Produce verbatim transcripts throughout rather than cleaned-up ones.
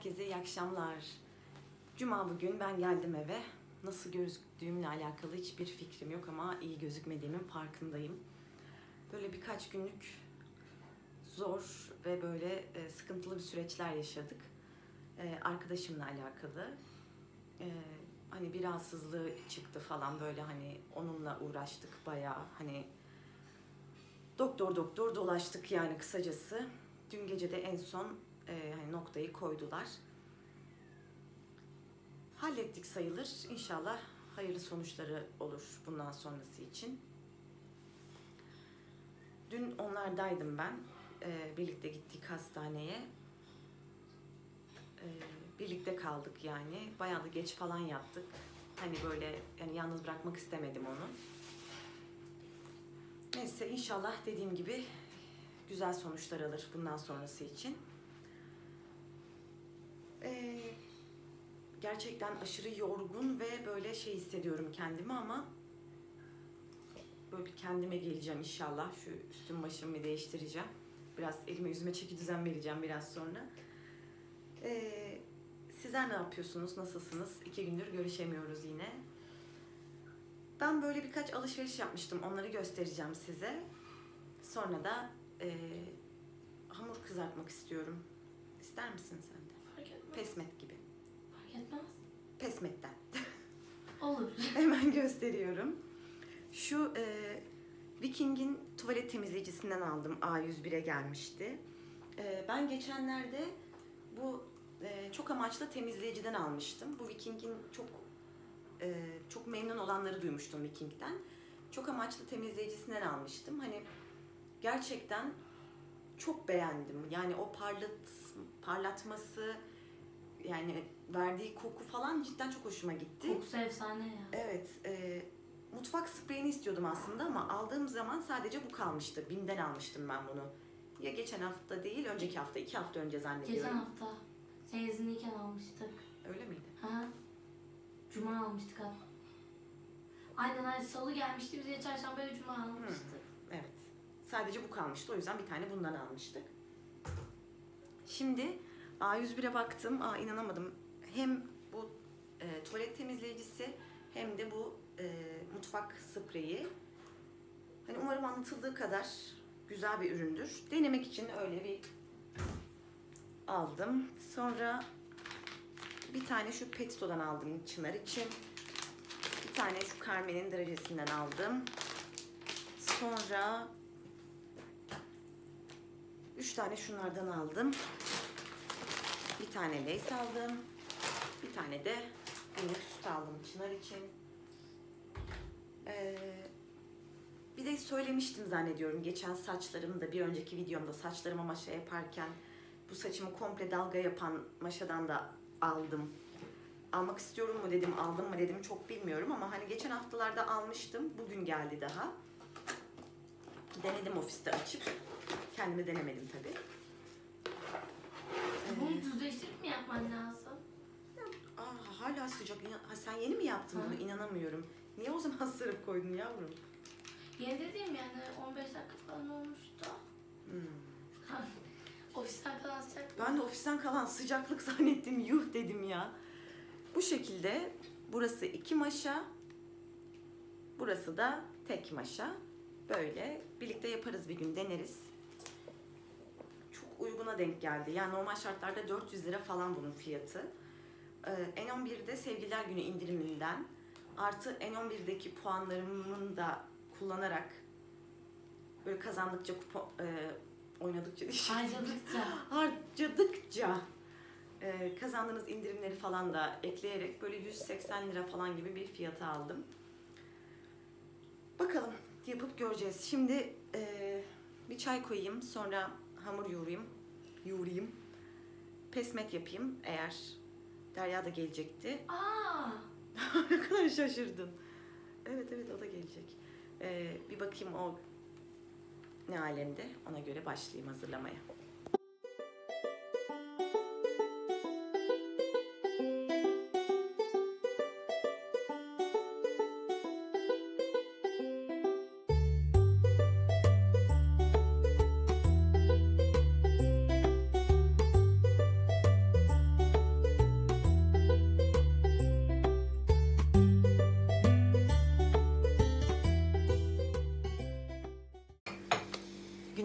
Herkese iyi akşamlar. Cuma bugün ben geldim eve. Nasıl gözüktüğümle alakalı hiçbir fikrim yok ama iyi gözükmediğimin farkındayım. Böyle birkaç günlük zor ve böyle sıkıntılı bir süreçler yaşadık. Arkadaşımla alakalı. Hani bir rahatsızlığı çıktı falan, böyle hani onunla uğraştık bayağı, hani doktor doktor dolaştık yani kısacası. Dün gece de en son e, hani noktayı koydular. Hallettik sayılır. İnşallah hayırlı sonuçları olur bundan sonrası için. Dün onlardaydım ben. E, birlikte gittik hastaneye. E, birlikte kaldık yani. Bayağı da geç falan yattık. Hani böyle yani yalnız bırakmak istemedim onu. Neyse, inşallah dediğim gibi güzel sonuçlar alır bundan sonrası için. Ee, gerçekten aşırı yorgun ve böyle şey hissediyorum kendimi ama böyle bir kendime geleceğim inşallah. Şu üstüm başımı bir değiştireceğim. Biraz elime yüzüme çeki düzen vereceğim biraz sonra. Ee, sizler ne yapıyorsunuz? Nasılsınız? İki gündür görüşemiyoruz yine. Ben böyle birkaç alışveriş yapmıştım. Onları göstereceğim size. Sonra da e, hamur kızartmak istiyorum. İster misin sen de? Fark etmez. Pesmet gibi. Fark etmez. Pesmetten. Olur. Hemen gösteriyorum. Şu e, Viking'in tuvalet temizleyicisinden aldım. A yüz bire gelmişti. E, ben geçenlerde bu e, çok amaçlı temizleyiciden almıştım. Bu Viking'in çok e, çok memnun olanları duymuştum Viking'den. Çok amaçlı temizleyicisinden almıştım. Hani gerçekten çok beğendim. Yani o parlat parlatması, yani verdiği koku falan cidden çok hoşuma gitti. Kokusu efsane ya. Evet. E, mutfak spreyini istiyordum aslında ama aldığım zaman sadece bu kalmıştı. Bim'den almıştım ben bunu. Ya geçen hafta değil, önceki hafta, iki hafta önce zannediyorum. Geçen hafta sen izinliyken almıştık. Öyle miydi? Ha? Cuma almıştık abi. Aynen aynen, salı gelmişti, bize çarşamba ve cuma almıştık. Hı, evet. Sadece bu kalmıştı. O yüzden bir tane bundan almıştık. Şimdi A yüz bire baktım. Aa, inanamadım. Hem bu e, tuvalet temizleyicisi hem de bu e, mutfak spreyi. Hani umarım anlatıldığı kadar güzel bir üründür. Denemek için öyle bir aldım. Sonra bir tane şu Petito'dan aldım Çınar için. Bir tane şu Carmen'in derecesinden aldım. Sonra üç tane şunlardan aldım. Bir tane Lay's aldım. Bir tane de günlük süt aldım Çınar için. Ee, bir de söylemiştim zannediyorum geçen saçlarımda, bir önceki videomda saçlarıma maşa yaparken bu saçımı komple dalga yapan maşadan da aldım. Almak istiyorum mu dedim, aldım mı dedim çok bilmiyorum ama hani geçen haftalarda almıştım. Bugün geldi daha. Denedim ofiste açıp. Kendimi denemedim tabii. Bunu düzleştirip mi yapman lazım? Aa, hala sıcak. Ha, sen yeni mi yaptın Hı. bunu? İnanamıyorum. Niye o zaman sırıp koydun yavrum? Yeni dediğim yani on beş dakika falan olmuştu. Hmm. Ofisten kalan sıcak. Ben de ofisten kalan sıcaklık zannettim. Yuh dedim ya. Bu şekilde burası iki maşa. Burası da tek maşa. Böyle birlikte yaparız, bir gün deneriz. Çok uyguna denk geldi. Yani normal şartlarda dört yüz lira falan bunun fiyatı. Ee, N on bir'de Sevgililer Günü indiriminden artı N on bir'deki puanlarımın da kullanarak böyle kazandıkça kupon, e, oynadıkça Harcadıkça. harcadıkça e, kazandığınız indirimleri falan da ekleyerek böyle yüz seksen lira falan gibi bir fiyata aldım. Bakalım, yapıp göreceğiz. Şimdi e, bir çay koyayım, sonra hamur yoğurayım, yoğurayım, pesmet yapayım eğer Derya da gelecekti. Aa! Ne kadar şaşırdın. Evet evet, o da gelecek. Ee, bir bakayım o ne alemde, ona göre başlayayım hazırlamaya.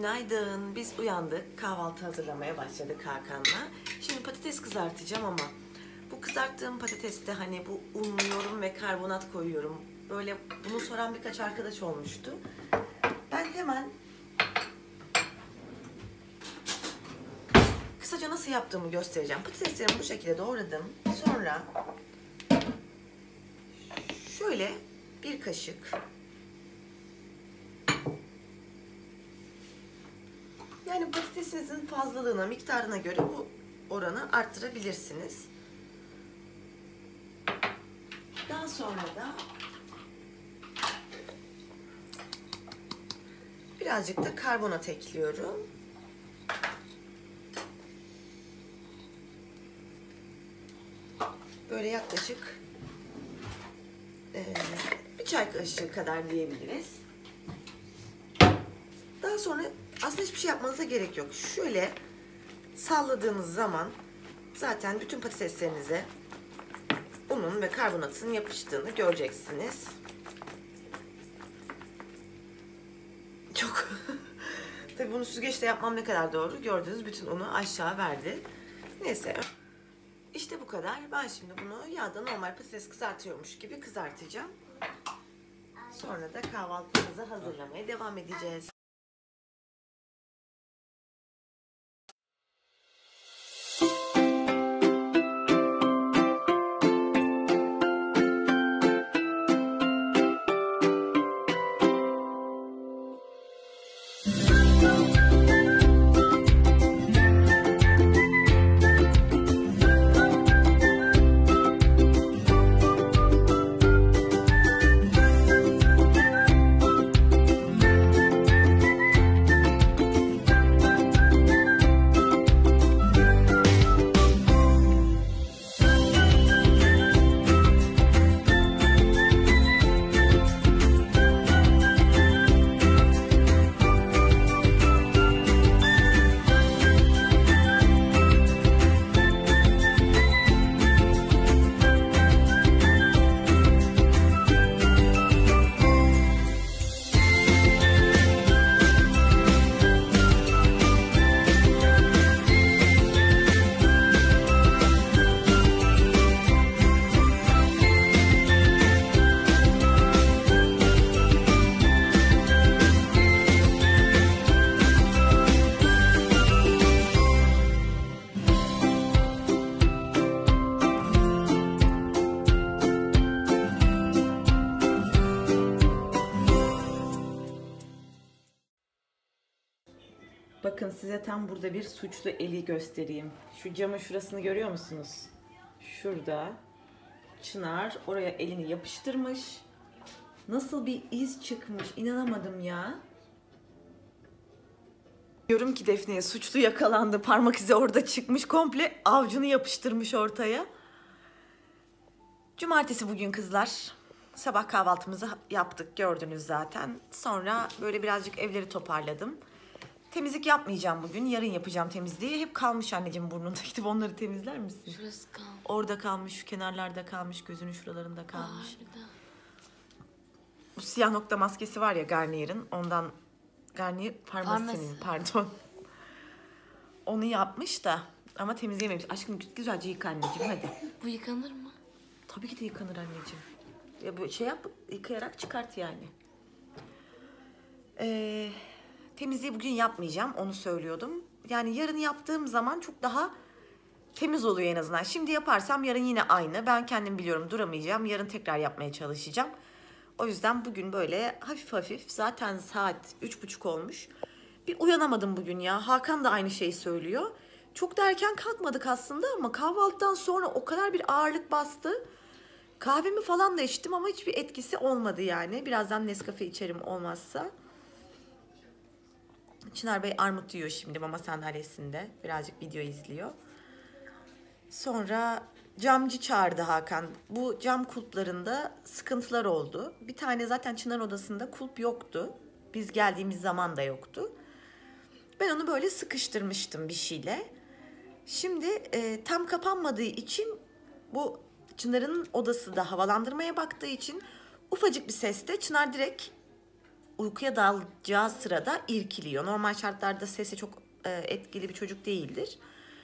Günaydın. Biz uyandık. Kahvaltı hazırlamaya başladık Hakan'la. Şimdi patates kızartacağım ama bu kızarttığım patateste hani bu unluyorum ve karbonat koyuyorum. Böyle bunu soran birkaç arkadaş olmuştu. Ben hemen kısaca nasıl yaptığımı göstereceğim. Patateslerimi bu şekilde doğradım. Sonra şöyle bir kaşık yani patatesinizin fazlalığına, miktarına göre bu oranı arttırabilirsiniz. Daha sonra da birazcık da karbonat ekliyorum. Böyle yaklaşık e, bir çay kaşığı kadar diyebiliriz. Daha sonra aslında hiçbir şey yapmanıza gerek yok. Şöyle salladığınız zaman zaten bütün patateslerinize unun ve karbonatın yapıştığını göreceksiniz. Çok tabii bunu süzgeçte yapmam ne kadar doğru. Gördüğünüz bütün unu aşağı verdi. Neyse. İşte bu kadar. Ben şimdi bunu yağda normal patates kızartıyormuş gibi kızartacağım. Sonra da kahvaltımızı hazırlamaya devam edeceğiz. Bakın size tam burada bir suçlu eli göstereyim. Şu camın şurasını görüyor musunuz? Şurada Çınar oraya elini yapıştırmış. Nasıl bir iz çıkmış, inanamadım ya. Diyorum ki Defne'ye suçlu yakalandı. Parmak izi orada çıkmış. Komple avcunu yapıştırmış ortaya. Cumartesi bugün kızlar. Sabah kahvaltımızı yaptık, gördünüz zaten. Sonra böyle birazcık evleri toparladım. Temizlik yapmayacağım bugün. Yarın yapacağım temizliği. Hep kalmış anneciğim burnunda. Gidip onları temizler misin? Şurası kalmış. Orada kalmış, şu kenarlarda kalmış, gözünün şuralarında kalmış. Aa, bu siyah nokta maskesi var ya Garnier'in. Ondan Garnier Farmasi'nin pardon. Onu yapmış da ama temizleyememiş. Aşkım güzelce yıka anneciğim hadi. Bu yıkanır mı? Tabii ki de yıkanır anneciğim. Ya böyle şey yap, yıkayarak çıkart yani. Eee... Temizliği bugün yapmayacağım, onu söylüyordum. Yani yarın yaptığım zaman çok daha temiz oluyor en azından. Şimdi yaparsam yarın yine aynı. Ben kendim biliyorum duramayacağım. Yarın tekrar yapmaya çalışacağım. O yüzden bugün böyle hafif hafif, zaten saat üç buçuk olmuş. Bir uyanamadım bugün ya. Hakan da aynı şeyi söylüyor. Çok da erken kalkmadık aslında ama kahvaltıdan sonra o kadar bir ağırlık bastı. Kahvemi falan da içtim ama hiçbir etkisi olmadı yani. Birazdan Nescafe içerim olmazsa. Çınar Bey armut yiyor şimdi mama sandalyesinde. Birazcık video izliyor. Sonra camcı çağırdı Hakan. Bu cam kulplarında sıkıntılar oldu. Bir tane zaten Çınar odasında kulp yoktu. Biz geldiğimiz zaman da yoktu. Ben onu böyle sıkıştırmıştım bir şeyle. Şimdi e, tam kapanmadığı için bu Çınar'ın odası da havalandırmaya baktığı için ufacık bir sesle Çınar direkt uykuya dalacağı sırada irkiliyor. Normal şartlarda sesi çok e, etkili bir çocuk değildir.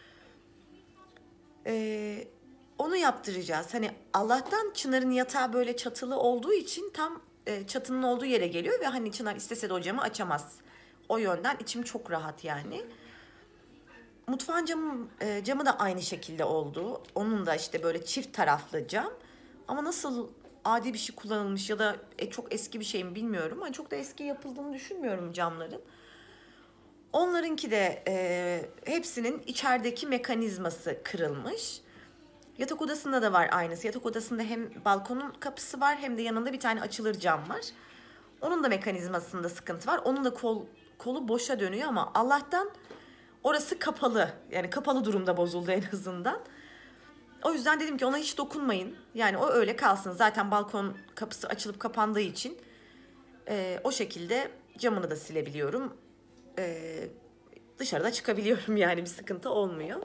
E, onu yaptıracağız. Hani Allah'tan Çınar'ın yatağı böyle çatılı olduğu için tam e, çatının olduğu yere geliyor ve hani Çınar istese de o camı açamaz. O yönden içim çok rahat yani. Mutfağın camı, e, camı da aynı şekilde oldu. Onun da işte böyle çift taraflı cam. Ama nasıl adi bir şey kullanılmış ya da e, çok eski bir şey mi bilmiyorum. Ama çok da eski yapıldığını düşünmüyorum camların. Onlarınki de e, hepsinin içerideki mekanizması kırılmış. Yatak odasında da var aynısı. Yatak odasında hem balkonun kapısı var hem de yanında bir tane açılır cam var. Onun da mekanizmasında sıkıntı var. Onun da kol, kolu boşa dönüyor ama Allah'tan orası kapalı. Yani kapalı durumda bozuldu en azından. O yüzden dedim ki ona hiç dokunmayın. Yani o öyle kalsın. Zaten balkon kapısı açılıp kapandığı için e, o şekilde camını da silebiliyorum. E, dışarıda çıkabiliyorum yani bir sıkıntı olmuyor.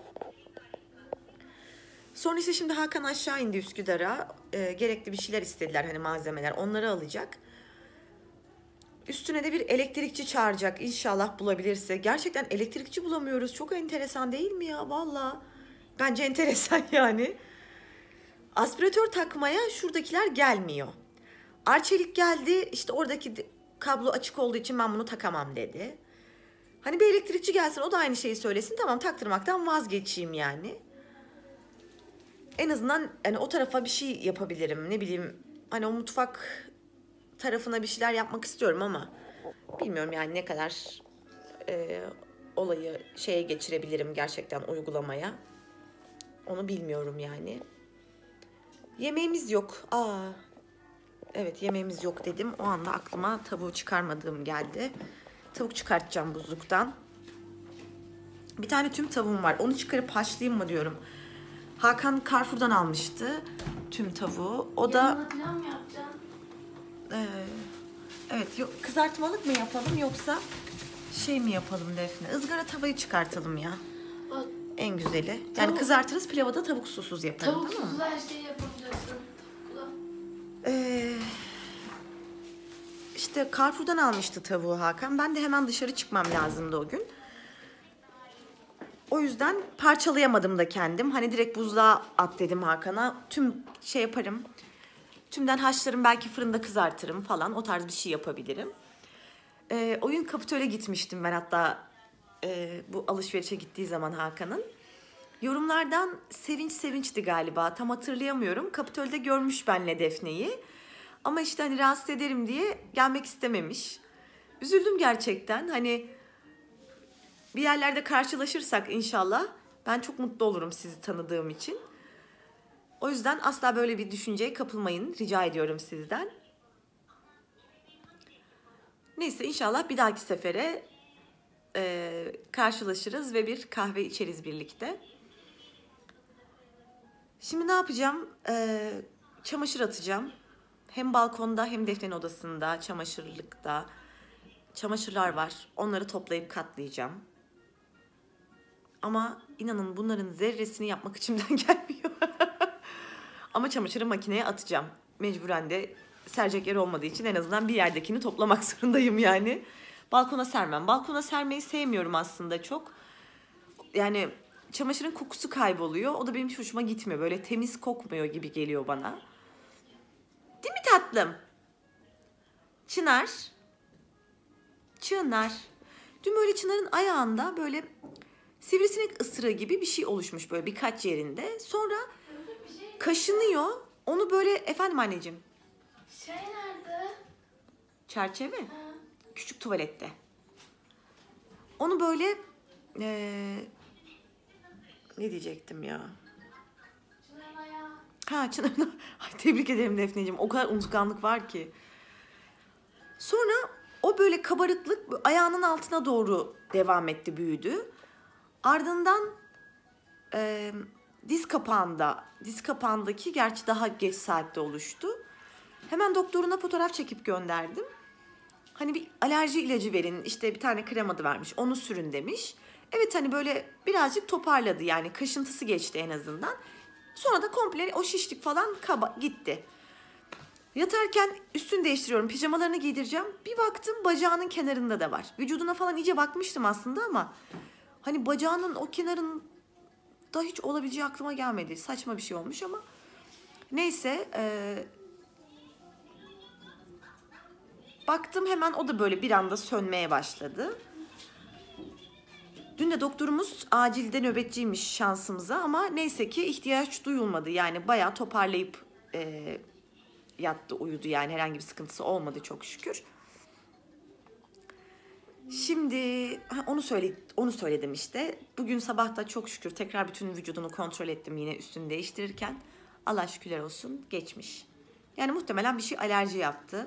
Sonra işte şimdi Hakan aşağı indi Üsküdar'a. E, gerekli bir şeyler istediler hani malzemeler. Onları alacak. Üstüne de bir elektrikçi çağıracak inşallah bulabilirse. Gerçekten elektrikçi bulamıyoruz. Çok enteresan değil mi ya? Vallahi bence enteresan yani. Aspiratör takmaya şuradakiler gelmiyor. Arçelik geldi. İşte oradaki kablo açık olduğu için ben bunu takamam dedi. Hani bir elektrikçi gelsin o da aynı şeyi söylesin. Tamam taktırmaktan vazgeçeyim yani. En azından yani o tarafa bir şey yapabilirim. Ne bileyim hani o mutfak tarafına bir şeyler yapmak istiyorum ama bilmiyorum yani ne kadar e, olayı şeye geçirebilirim gerçekten uygulamaya. Onu bilmiyorum yani. Yemeğimiz yok. Aa, evet yemeğimiz yok dedim. O anda aklıma tavuğu çıkarmadığım geldi. Tavuk çıkartacağım buzluktan. Bir tane tüm tavuğum var. Onu çıkarıp haşlayayım mı diyorum. Hakan Carrefour'dan almıştı tüm tavuğu. O da... Yanına pilav mı yapacaksın? Ee, evet yok, kızartmalık mı yapalım yoksa şey mi yapalım Defne? Izgara tavayı çıkartalım ya. Bak, en güzeli. Yani tavuk, kızartırız pilavı da tavuk susuz yaparım. Tavuksuz tamam mı? her şeyi yapacaksın. Ee, işte Carrefour'dan almıştı tavuğu Hakan. Ben de hemen dışarı çıkmam lazımdı o gün. O yüzden parçalayamadım da kendim. Hani direkt buzluğa at dedim Hakan'a. Tüm şey yaparım. Tümden haşlarım, belki fırında kızartırım falan. O tarz bir şey yapabilirim. Ee, oyun Kapitol'e gitmiştim ben hatta e, bu alışverişe gittiği zaman Hakan'ın. Yorumlardan Sevinç Sevinç'ti galiba. Tam hatırlayamıyorum. Kapitol'de görmüş benle Defne'yi. Ama işte hani rahatsız ederim diye gelmek istememiş. Üzüldüm gerçekten. Hani bir yerlerde karşılaşırsak inşallah ben çok mutlu olurum sizi tanıdığım için. O yüzden asla böyle bir düşünceye kapılmayın. Rica ediyorum sizden. Neyse inşallah bir dahaki sefere e, karşılaşırız ve bir kahve içeriz birlikte. Şimdi ne yapacağım? E, çamaşır atacağım. Hem balkonda hem Defne'nin odasında, çamaşırlıkta çamaşırlar var. Onları toplayıp katlayacağım. Ama inanın bunların zerresini yapmak içimden gelmiyor. Ama çamaşırı makineye atacağım. Mecburen de serecek yer olmadığı için en azından bir yerdekini toplamak zorundayım yani. Balkona sermem. Balkona sermeyi sevmiyorum aslında çok. Yani çamaşırın kokusu kayboluyor. O da benim hiç hoşuma gitmiyor. Böyle temiz kokmuyor gibi geliyor bana. Değil mi tatlım? Çınar. Çınar. Dün böyle Çınar'ın ayağında böyle sivrisinek ısırığı gibi bir şey oluşmuş böyle birkaç yerinde. Sonra kaşınıyor. Onu böyle efendim anneciğim. Şey nerede? Çerçeve. Ha. Küçük tuvalette. Onu böyle ee, ne diyecektim ya? Çınar'ın ayağı. Ha Çınar'ın. Ay, tebrik ederim Defneciğim. O kadar unutkanlık var ki. Sonra o böyle kabarıklık ayağının altına doğru devam etti, büyüdü. Ardından e, diz kapağında, diz kapağındaki gerçi daha geç saatte oluştu. Hemen doktoruna fotoğraf çekip gönderdim. Hani bir alerji ilacı verin, işte bir tane krem adı vermiş, onu sürün demiş. Evet hani böyle birazcık toparladı yani kaşıntısı geçti en azından. Sonra da komple o şişlik falan kaba gitti. Yatarken üstünü değiştiriyorum. Pijamalarını giydireceğim. Bir baktım bacağının kenarında da var. Vücuduna falan iyice bakmıştım aslında ama hani bacağının o kenarında hiç olabileceği aklıma gelmedi. Saçma bir şey olmuş ama neyse. E, baktım hemen o da böyle bir anda sönmeye başladı. Dün de doktorumuz acilde nöbetçiymiş şansımıza ama neyse ki ihtiyaç duyulmadı. Yani bayağı toparlayıp e, yattı, uyudu, yani herhangi bir sıkıntısı olmadı çok şükür. Şimdi onu söyle onu söyledim işte. Bugün sabah da çok şükür tekrar bütün vücudunu kontrol ettim yine üstünü değiştirirken. Allah şükürler olsun geçmiş. Yani muhtemelen bir şey alerji yaptı.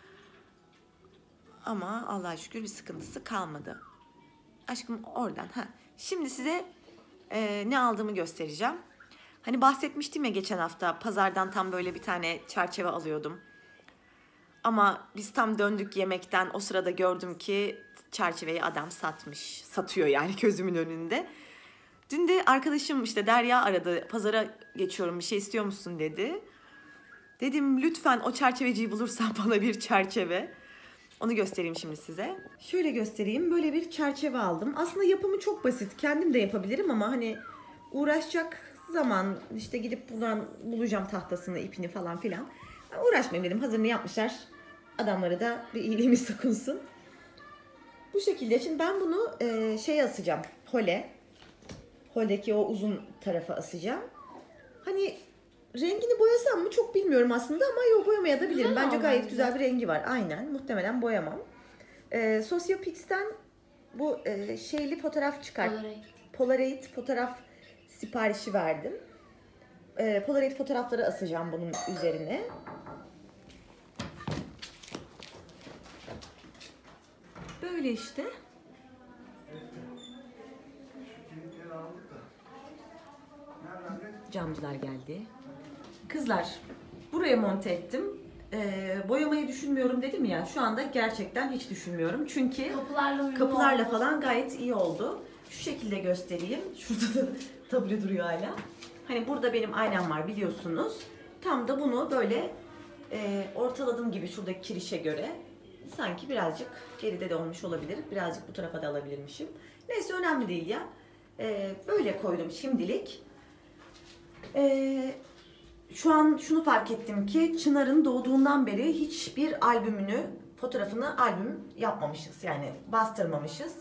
Ama Allah'a şükür bir sıkıntısı kalmadı. Aşkım oradan. Ha. Şimdi size e, ne aldığımı göstereceğim. Hani bahsetmiştim ya geçen hafta pazardan tam böyle bir tane çerçeve alıyordum. Ama biz tam döndük yemekten, o sırada gördüm ki çerçeveyi adam satmış. Satıyor yani gözümün önünde. Dün de arkadaşım işte Derya aradı. Pazara geçiyorum, bir şey istiyor musun dedi. Dedim lütfen o çerçeveciyi bulursan bana bir çerçeve. Onu göstereyim şimdi size. Şöyle göstereyim. Böyle bir çerçeve aldım. Aslında yapımı çok basit. Kendim de yapabilirim ama hani uğraşacak zaman işte gidip bulan, bulacağım tahtasını, ipini falan filan. Ben uğraşmayayım dedim. Hazırını yapmışlar. Adamlara da bir iyiliğimiz dokunsun. Bu şekilde. Şimdi ben bunu e, şeye asacağım. Hole. Holdeki o uzun tarafa asacağım. Hani rengini boyasam mı çok bilmiyorum aslında ama yok, boyamaya da bilirim. Bence gayet güzel bir rengi var. Aynen. Muhtemelen boyamam. Ee, Sociopix'ten bu e, şeyli fotoğraf çıkart. Polaroid. Polaroid fotoğraf siparişi verdim. Ee, Polaroid fotoğrafları asacağım bunun üzerine. Böyle işte. Camcılar geldi. Kızlar, buraya monte ettim. Ee, boyamayı düşünmüyorum dedim ya. Şu anda gerçekten hiç düşünmüyorum. Çünkü Kapılarla uyumlu kapılarla oldu. falan gayet iyi oldu. Şu şekilde göstereyim. Şurada da tablo duruyor hala. Hani burada benim aynam var biliyorsunuz. Tam da bunu böyle e, ortaladım gibi şuradaki kirişe göre. Sanki birazcık geride de olmuş olabilir. Birazcık bu tarafa da alabilirmişim. Neyse önemli değil ya. Ee, böyle koydum şimdilik. Ee, şu an şunu fark ettim ki Çınar'ın doğduğundan beri hiçbir albümünü, fotoğrafını albüm yapmamışız. Yani bastırmamışız.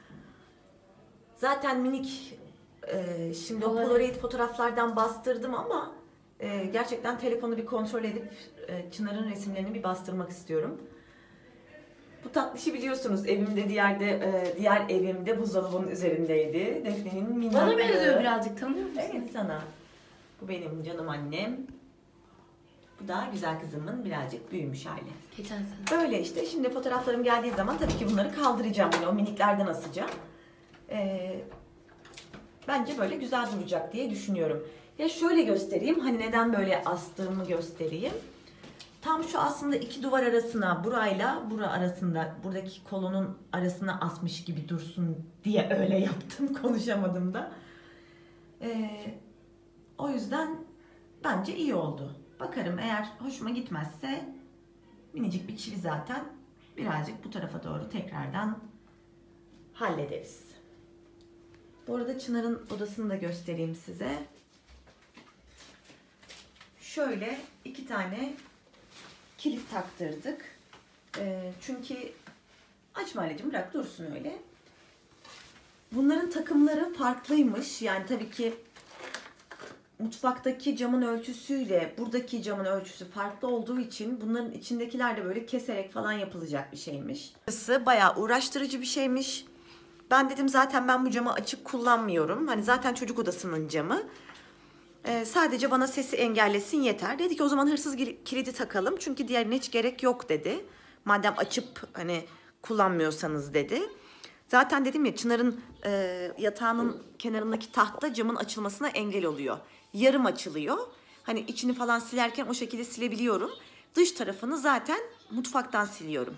Zaten minik e, şimdi o Polaroid fotoğraflardan bastırdım ama e, gerçekten telefonu bir kontrol edip e, Çınar'ın resimlerini bir bastırmak istiyorum. Bu tatlışı biliyorsunuz evimde diğer de e, diğer evimde buzdolabının üzerindeydi. Defne'nin minnak. Bana benziyor birazcık, tanıyor musun? Evet sana. Bu benim canım annem. Bu da güzel kızımın birazcık büyümüş hali. Geçen sene. Böyle işte. Şimdi fotoğraflarım geldiği zaman tabii ki bunları kaldıracağım. Yani o miniklerden asacağım. Ee, bence böyle güzel duracak diye düşünüyorum. Ya şöyle göstereyim. Hani neden böyle astığımı göstereyim. Tam şu aslında iki duvar arasına, burayla bura arasında, buradaki kolonun arasına asmış gibi dursun diye öyle yaptım. Konuşamadım da. Ee, o yüzden bence iyi oldu. Bakarım, eğer hoşuma gitmezse minicik bir çivi zaten birazcık bu tarafa doğru tekrardan hallederiz. Bu arada Çınar'ın odasını da göstereyim size. Şöyle iki tane kilit taktırdık. E, çünkü açma anneciğim, bırak dursun öyle. Bunların takımları farklıymış. Yani tabii ki mutfaktaki camın ölçüsüyle buradaki camın ölçüsü farklı olduğu için bunların içindekiler de böyle keserek falan yapılacak bir şeymiş. Burası bayağı uğraştırıcı bir şeymiş. Ben dedim zaten ben bu camı açık kullanmıyorum. Hani zaten çocuk odasının camı. Ee, sadece bana sesi engellesin yeter. Dedi ki o zaman hırsız kilidi takalım. Çünkü diğerine hiç gerek yok dedi. Madem açıp hani kullanmıyorsanız dedi. Zaten dedim ya Çınar'ın e, yatağının kenarındaki tahta camın açılmasına engel oluyor. Yarım açılıyor. Hani içini falan silerken o şekilde silebiliyorum. Dış tarafını zaten mutfaktan siliyorum.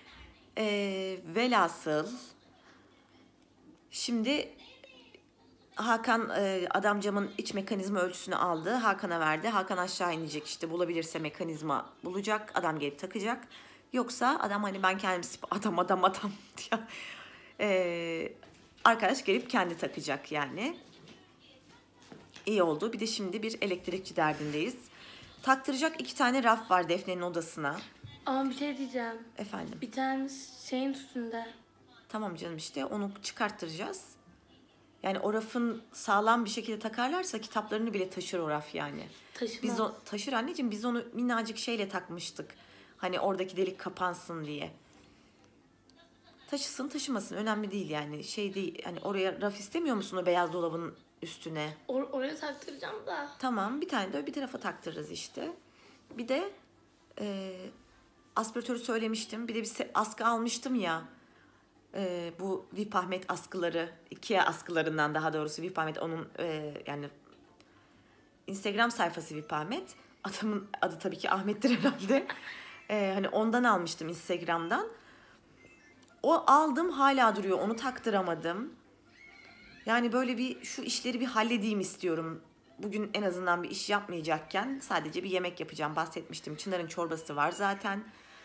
E, velhasıl şimdi Hakan e, adamcamın iç mekanizma ölçüsünü aldı. Hakan'a verdi. Hakan aşağı inecek işte, bulabilirse mekanizma bulacak. Adam gelip takacak. Yoksa adam hani ben kendim adam adam adam diye e, arkadaş gelip kendi takacak yani. İyi oldu. Bir de şimdi bir elektrikçi derdindeyiz. Taktıracak iki tane raf var Defne'nin odasına. Ama bir şey diyeceğim. Efendim. Bir tane şeyin üstünde. Tamam canım, işte onu çıkarttıracağız. Yani o rafın sağlam bir şekilde takarlarsa kitaplarını bile taşır o raf yani. Taşımaz. Biz o, taşır anneciğim, biz onu minnacık şeyle takmıştık. Hani oradaki delik kapansın diye. Taşısın taşımasın önemli değil yani. Şey değil, hani oraya raf istemiyor musun o beyaz dolabın üstüne? Or- oraya taktıracağım da. Tamam, bir tane de bir tarafa taktırırız işte. Bir de e, aspiratörü söylemiştim. Bir de bir se- askı almıştım ya. E, bu V I P Ahmet askıları. Ikea askılarından daha doğrusu V I P Ahmet onun e, yani Instagram sayfası V I P Ahmet. Adamın adı tabii ki Ahmet'tir herhalde. E, hani ondan almıştım Instagram'dan. O aldım hala duruyor. Onu taktıramadım. Yani böyle bir şu işleri bir halledeyim istiyorum. Bugün en azından bir iş yapmayacakken sadece bir yemek yapacağım. Bahsetmiştim. Çınar'ın çorbası var zaten.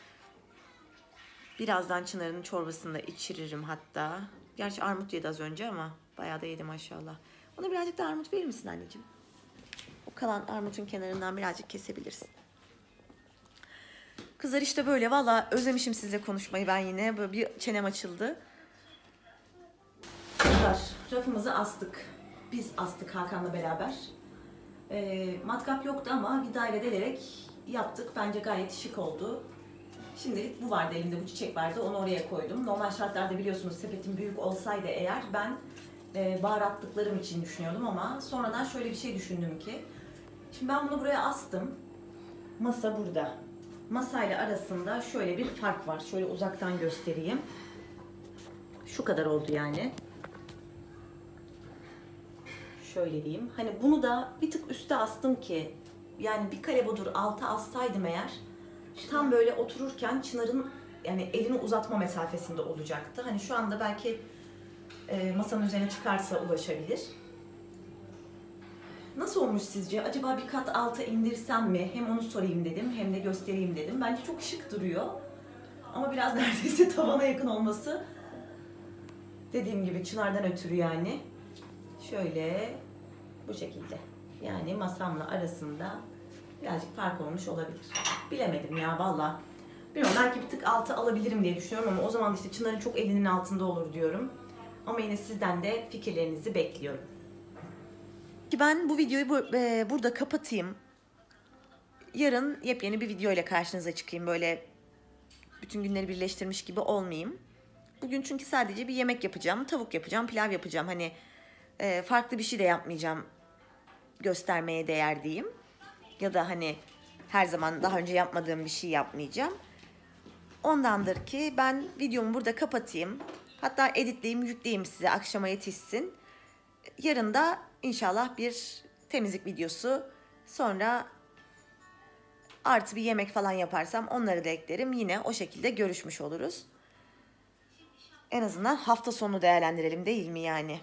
Birazdan Çınar'ın çorbasını da içiririm hatta. Gerçi armut yedi az önce ama bayağı da yedi maşallah. Ona birazcık da armut verir misin anneciğim? O kalan armutun kenarından birazcık kesebilirsin. Kızlar işte böyle. Valla özlemişim sizle konuşmayı ben yine. Böyle bir çenem açıldı. Kızlar rafımızı astık. Biz astık Hakan'la beraber. E, matkap yoktu ama bir daire delerek yaptık. Bence gayet şık oldu. Şimdilik bu vardı elimde, bu çiçek vardı. Onu oraya koydum. Normal şartlarda biliyorsunuz sepetim büyük olsaydı eğer ben e, baharatlıklarım için düşünüyordum ama sonradan şöyle bir şey düşündüm ki. Şimdi ben bunu buraya astım. Masa burada. Masayla arasında şöyle bir fark var. Şöyle uzaktan göstereyim. Şu kadar oldu yani. Şöyle diyeyim. Hani bunu da bir tık üste astım ki yani bir kare bodur alta assaydım eğer tam böyle otururken Çınar'ın yani elini uzatma mesafesinde olacaktı. Hani şu anda belki e, masanın üzerine çıkarsa ulaşabilir. Nasıl olmuş sizce? Acaba bir kat alta indirsem mi? Hem onu sorayım dedim hem de göstereyim dedim. Bence çok şık duruyor. Ama biraz neredeyse tavana yakın olması dediğim gibi Çınar'dan ötürü yani. Şöyle bu şekilde. Yani masamla arasında birazcık fark olmuş olabilir. Bilemedim ya valla. Bilmiyorum, belki bir tık altı alabilirim diye düşünüyorum ama o zaman işte Çınar'ın çok elinin altında olur diyorum. Ama yine sizden de fikirlerinizi bekliyorum. Ben bu videoyu bu, e, burada kapatayım. Yarın yepyeni bir video ile karşınıza çıkayım. Böyle bütün günleri birleştirmiş gibi olmayayım. Bugün çünkü sadece bir yemek yapacağım. Tavuk yapacağım, pilav yapacağım. Hani e, farklı bir şey de yapmayacağım. Göstermeye değer diyeyim. Ya da hani her zaman daha önce yapmadığım bir şey yapmayacağım. Ondandır ki ben videomu burada kapatayım. Hatta editleyeyim, yükleyeyim size akşama yetişsin. Yarın da inşallah bir temizlik videosu. Sonra artı bir yemek falan yaparsam onları da eklerim. Yine o şekilde görüşmüş oluruz. En azından hafta sonu değerlendirelim değil mi yani?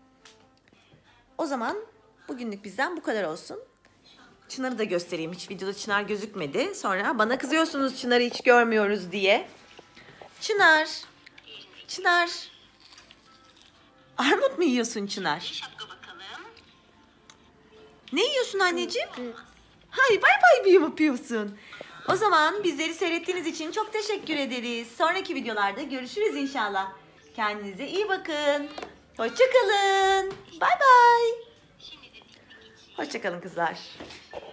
O zaman bugünlük bizden bu kadar olsun. Çınar'ı da göstereyim. Hiç videoda Çınar gözükmedi. Sonra bana kızıyorsunuz Çınar'ı hiç görmüyoruz diye. Çınar. Çınar. Armut mu yiyorsun Çınar? Ne yiyorsun anneciğim? Hay bay bay bir yapıyorsun. O zaman bizleri seyrettiğiniz için çok teşekkür ederiz. Sonraki videolarda görüşürüz inşallah. Kendinize iyi bakın. Hoşça kalın. Bay bay. Hoşça kalın kızlar.